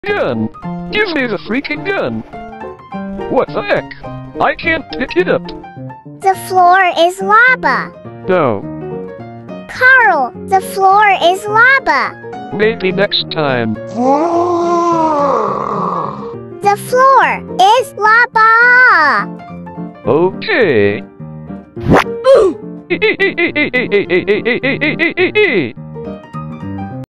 Gun! Give me the freaking gun! What the heck? I can't pick it up. The floor is lava. No. Carl, the floor is lava. Maybe next time. The floor is lava. Okay.